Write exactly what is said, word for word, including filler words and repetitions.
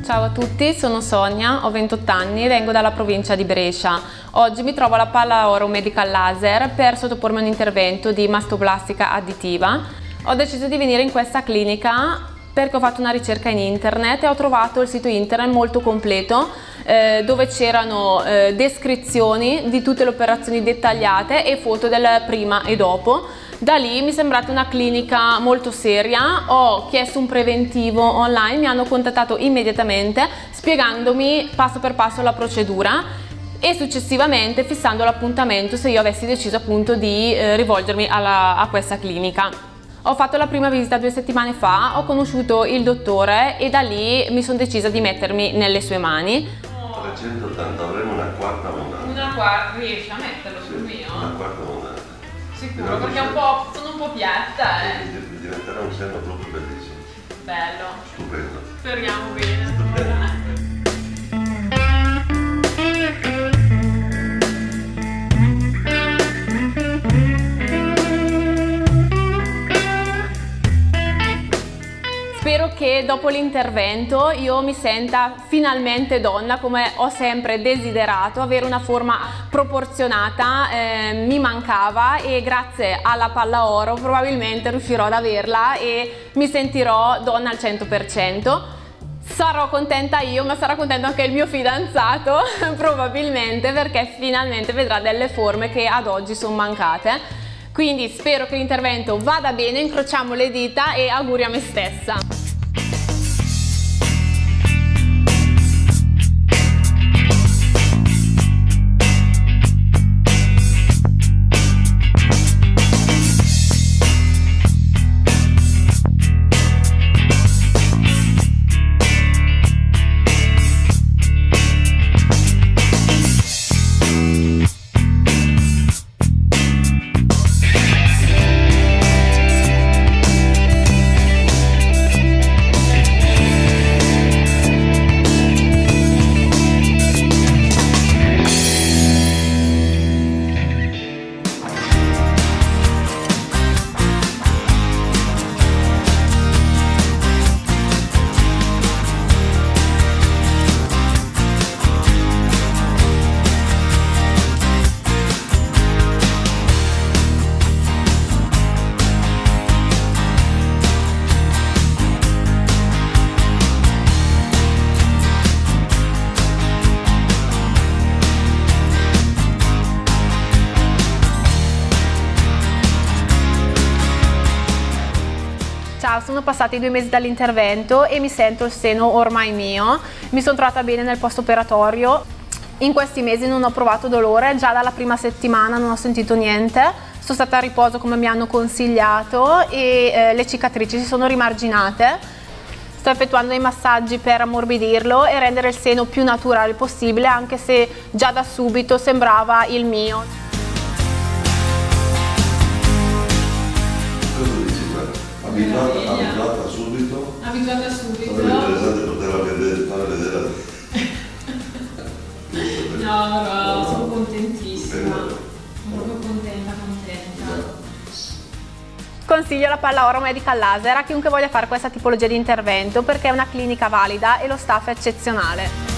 Ciao a tutti, sono Sonia, ho ventotto anni e vengo dalla provincia di Brescia. Oggi mi trovo alla Palla Oro Medical Laser per sottopormi a un intervento di mastoplastica additiva. Ho deciso di venire in questa clinica perché ho fatto una ricerca in internet e ho trovato il sito internet molto completo eh, dove c'erano eh, descrizioni di tutte le operazioni dettagliate e foto del prima e dopo. Da lì mi è sembrata una clinica molto seria, ho chiesto un preventivo online, mi hanno contattato immediatamente spiegandomi passo per passo la procedura e successivamente fissando l'appuntamento se io avessi deciso appunto di eh, rivolgermi alla, a questa clinica. Ho fatto la prima visita due settimane fa, ho conosciuto il dottore e da lì mi sono decisa di mettermi nelle sue mani. trecentottanta, avremo una quarta monata. Una quarta, riesci a metterlo sul mio? Una quarta monata. Sicuro, perché un po', sono un po' piatta, eh. Diventerà un seno proprio bellissimo. Bello. Stupendo. Speriamo bene. Allora. Spero che dopo l'intervento io mi senta finalmente donna, come ho sempre desiderato, avere una forma proporzionata, eh, mi mancava e grazie alla Palla Oro probabilmente riuscirò ad averla e mi sentirò donna al cento per cento. Sarò contenta io, ma sarà contento anche il mio fidanzato probabilmente, perché finalmente vedrà delle forme che ad oggi sono mancate. Quindi spero che l'intervento vada bene, incrociamo le dita e auguri a me stessa. Ciao, sono passati due mesi dall'intervento e mi sento il seno ormai mio. Mi sono trovata bene nel post operatorio. In questi mesi non ho provato dolore, già dalla prima settimana non ho sentito niente. Sono stata a riposo come mi hanno consigliato e eh, le cicatrici si sono rimarginate. Sto effettuando dei massaggi per ammorbidirlo e rendere il seno più naturale possibile, anche se già da subito sembrava il mio. Abituata, abituata subito. Abituata subito. Sarebbe interessante poterla vedere, fare vedere. No, no, sono contentissima. Sono proprio contenta, contenta. Consiglio la Palla Oro Medical Laser a chiunque voglia fare questa tipologia di intervento perché è una clinica valida e lo staff è eccezionale.